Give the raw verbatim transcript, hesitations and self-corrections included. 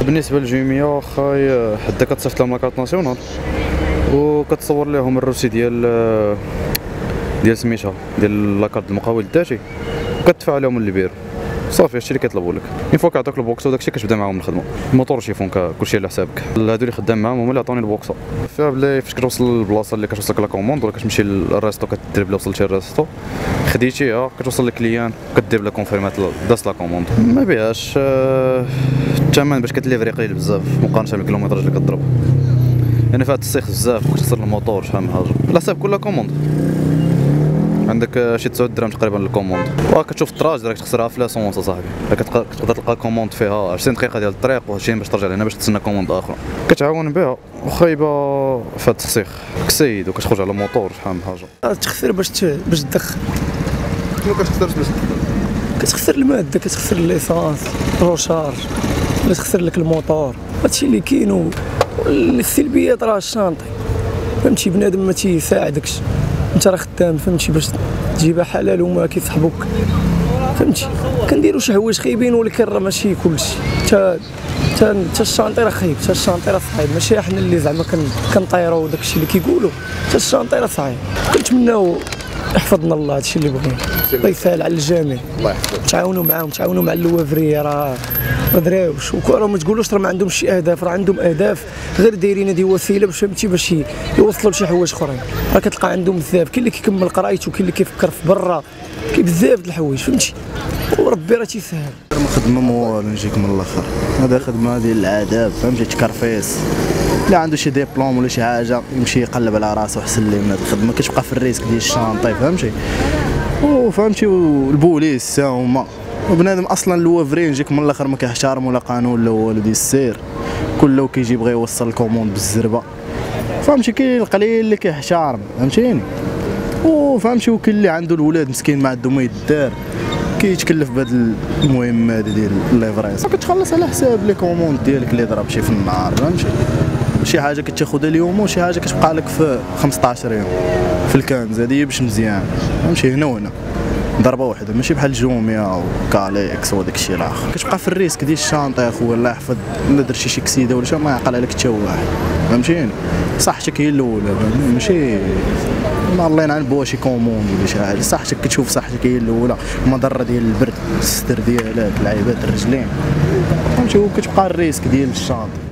بالنسبه للجميع واخا حدا كتصيفط لهم لاكارت ناسيونال وكتصور لهم الروسي ديال ديال سميتها ديال لاكارت المقاول الذاتي وكتدفع لهم اللي صافي هادشي اللي كيطلبوا لك. اون فوا كيعطوك البوكسو داكشي كتبدا معاهم الخدمه، الموتور شيفون كلشي على حسابك. هادو اللي خدام معاهم هما اللي عطوني البوكسو. فيها بلي فاش كتوصل للبلاصه اللي كتوصلك لا كوموند ولا كتمشي للريستو كدير بلا وصلتي للريستو خديتيها كتوصل للكليان كدير بلا كونفيرمات داس لا كوموند. ما بيهاش الثمن باش كتليفري قليل بزاف مقارنه بالكيلومتراج اللي كضرب، يعني فيها التسيخ بزاف وكتخسر الموتور شحال من حاجه. على حساب كل كوموند عندك شي تسعة دراهم تقريبا للكوموند، وكتشوف الطراج راك تخسرها في لاسونس اصاحبي. كتقدر تلقى كوموند فيها عشرين دقيقه ديال الطريق وعشرين باش ترجع لهنا باش تسنى كوموند اخرى. كتعاون بها وخايبه في هذا التسيخ كسيد وكتخرج على موتور شحال من حاجه. تخسر باش باش تدخل. شنو كتخسرش باش كتخسر الماده، كتخسر ليسانس، روشارج، ولا تخسر لك الموتور. هادشي اللي كاين. والسلبيات راه الشانطي فهمتي، بنادم ما تيساعدكش، انت راه خدام فهمتي باش تجيبها حلال وما كيصحبوك فهمتي. كنديروا شي حوايج خايبين ولكن راه ماشي كلشي. حتى حتى الشانطي راه خايب، حتى الشانطي راه صعيب، ماشي حنا اللي زعما كنطيروا داكشي اللي كيقولوا. حتى الشانطي راه صعيب. كنتمناو يحفظنا الله هادشي اللي بغينا، الله يسهل على الجميع. الله يحفظك. تعاونوا معاهم، تعاونوا مع اللوافريه راه ما دراوش. وراه ما تقولوش راه ما عندهمش شي اهداف، راه عندهم اهداف غير دايرين هذه وسيله باش فهمتي باش يوصلوا لشي حوايج اخرين. راه كتلقى عندهم بزاف، كاين اللي كيكمل قرايته وكاين اللي كيفكر في برا، كاين بزاف د الحوايج فهمتي، وربي راه تيسهل. خدمه موال نجيك من الاخر، هذا خدمه ديال العذاب فهمتي، تكرفيس. لا عنده شي ديبلوم ولا شي حاجه يمشي يقلب على راسو احسن ليه من هذه الخدمه. كتبقى في الريسك ديال الشانطي فهمتي، وفهمتي والبوليس حتى هما. وبنادم اصلا اللوافرين يجيك من الاخر ما كيحترم ولا قانون لا والو ديال السير، كله كيجي بغى يوصل الكوموند بالزربه فهمتي. كاين القليل اللي كيحترم فهمتيني، وفهمتي وكاين اللي عنده الولاد مسكين ما عنده ما يدار كيتكلف بهاد المهمه هادي ديال ليفريس. كتخلص على حساب لي كوموند ديالك اللي ضرب شي في النهار فهمتي. شي حاجه كتاخذها اليوم وشي حاجه كتبقى لك في خمسطاش يوم في الكنز. هادي باش مزيان فهمتي، هنا وهنا ضربه واحده، ماشي بحال جوميا وكاليكس وداك الشيء الاخر. كتبقى في الريسك ديال الشانطه اخويا الله يحفظ، الا درتي شي كسيده ولا شي ما يعقل عليك حتى واحد فهمتيني. صحتك هي الاولى ماشي ما الله ينعم بوا شي كوموند ولا شي حاجه. صحتك كتشوف صحتك هي الاولى، المضره ديال البرد الستر ديالك لعيبات الرجلين فهمتي، وكتبقى الريسك ديال الشانطه.